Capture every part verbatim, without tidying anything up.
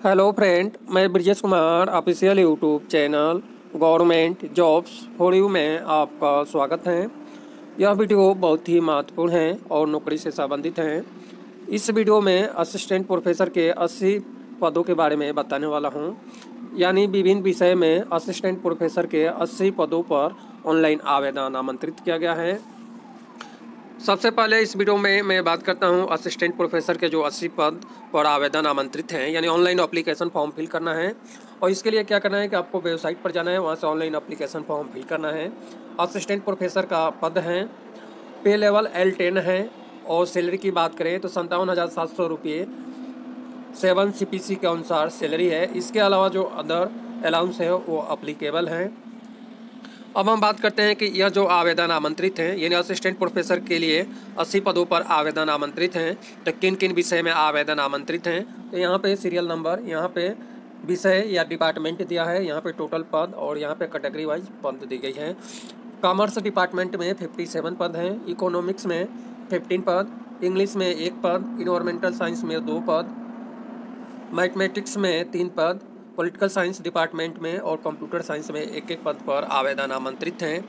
Hello friend, मैं Brajesh Kumar official YouTube channel government jobs for you में आपका स्वागत है। यह वीडियो बहुत ही महत्वपूर्ण है और नौकरी से संबंधित है। इस वीडियो में असिस्टेंट प्रोफेसर के अस्सी पदों के बारे में बताने वाला हूं, यानी विभिन्न विषय में असिस्टेंट प्रोफेसर के अस्सी पदों पर ऑनलाइन आवेदन आमंत्रित किया गया है। सबसे पहले इस वीडियो में मैं बात करता हूं असिस्टेंट प्रोफेसर के जो अस्सी पद पर आवेदन आमंत्रित हैं, यानी ऑनलाइन एप्लीकेशन फॉर्म फिल करना है। और इसके लिए क्या करना है कि आपको वेबसाइट पर जाना है, वहां से ऑनलाइन एप्लीकेशन फॉर्म फिल करना है। असिस्टेंट प्रोफेसर का पद है, पे लेवल एल टेन है और सैलरी की बात करें तो संतावन हज़ार सात सौ रुपये सेवन सी पी सी के अनुसार सैलरी है। इसके अलावा जो अदर अलाउंस है वो अप्लीकेबल हैं। अब हम बात करते हैं कि यह जो आवेदन आमंत्रित हैं, यानी असिस्टेंट प्रोफेसर के लिए अस्सी पदों पर आवेदन आमंत्रित हैं, तो किन किन विषय में आवेदन आमंत्रित हैं। तो यहाँ पे सीरियल नंबर, यहाँ पे विषय या डिपार्टमेंट दिया है, यहाँ पे टोटल पद और यहाँ पे कैटेगरी वाइज पद दी गई है। कॉमर्स डिपार्टमेंट में सत्तावन पद हैं, इकोनॉमिक्स में पंद्रह पद, इंग्लिश में एक पद, इन्वायरमेंटल साइंस में दो पद, मैथमेटिक्स में तीन पद, पॉलिटिकल साइंस डिपार्टमेंट में और कंप्यूटर साइंस में एक एक पद पर आवेदन आमंत्रित हैं।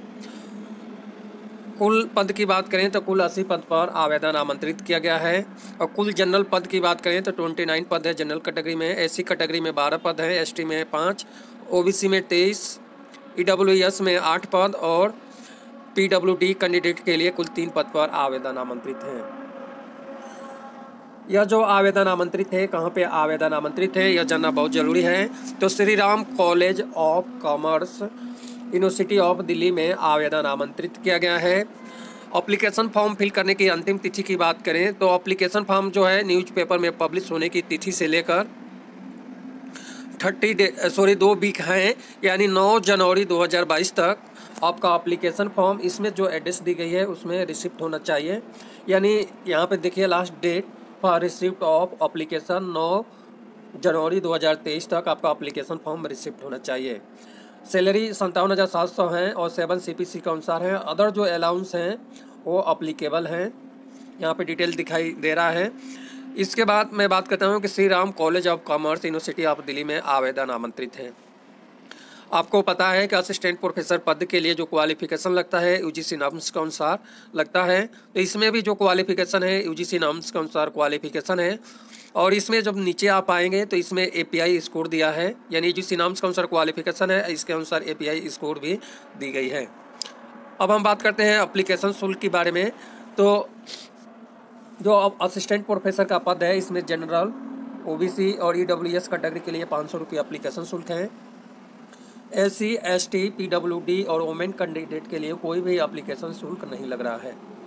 कुल पद की बात करें तो कुल अस्सी पद पर आवेदन आमंत्रित किया गया है। और कुल जनरल पद की बात करें तो उनतीस पद है जनरल कैटेगरी में, एससी कैटेगरी में बारह पद है, एसटी में पाँच, ओबीसी में तेईस, ईडब्ल्यूएस में आठ पद और पीडब्ल्यूडी कैंडिडेट के लिए कुल तीन पद पर आवेदन आमंत्रित हैं। यह जो आवेदन आमंत्रित है, कहाँ पे आवेदन आमंत्रित है, यह जानना बहुत ज़रूरी है। तो Shri Ram college of commerce university of Delhi में आवेदन आमंत्रित किया गया है। एप्लीकेशन फॉर्म फिल करने की अंतिम तिथि की बात करें तो एप्लीकेशन फॉर्म जो है न्यूज़पेपर में पब्लिश होने की तिथि से लेकर थर्टी डे सॉरी दो वीक हैं, यानी नौ जनवरी दो हज़ार बाईस तक आपका एप्लीकेशन फॉर्म, इसमें जो एड्रेस दी गई है उसमें रिसिप्ट होना चाहिए। यानी यहाँ पे देखिए last date for receipt of application नौ जनवरी दो हज़ार तेईस तक आपका एप्लीकेशन फॉर्म रिसिप्ट होना चाहिए। सैलरी संतावन हज़ार सात सौ है और सेवन सी पी सी के अनुसार है। अदर जो अलाउंस हैं वो अप्लीकेबल हैं, यहाँ पे डिटेल दिखाई दे रहा है। इसके बाद मैं बात करता हूँ कि Shri Ram college of commerce university of Delhi में आवेदन आमंत्रित है। आपको पता है कि असिस्टेंट प्रोफेसर पद के लिए जो क्वालिफिकेशन लगता है यूजीसी नॉर्म्स के अनुसार लगता है, तो इसमें भी जो क्वालिफिकेशन है यूजीसी नॉर्म्स के अनुसार क्वालिफिकेशन है। और इसमें जब नीचे आप आएंगे तो इसमें एपीआई स्कोर दिया है, यानी यूजीसी नॉर्म्स के अनुसार क्वालिफिकेशन है, इसके अनुसार एपीआई स्कोर भी दी गई है। अब हम बात करते हैं एप्लीकेशन शुल्क के बारे में। तो जो असिस्टेंट प्रोफेसर का पद है, इसमें जनरल, ओबीसी और ईडब्ल्यूएस कैटेगरी के लिए पाँच सौ रुपये एप्लीकेशन शुल्क है। S C, S T, P W D और वोमेन कैंडिडेट के लिए कोई भी एप्लीकेशन शुल्क नहीं लग रहा है।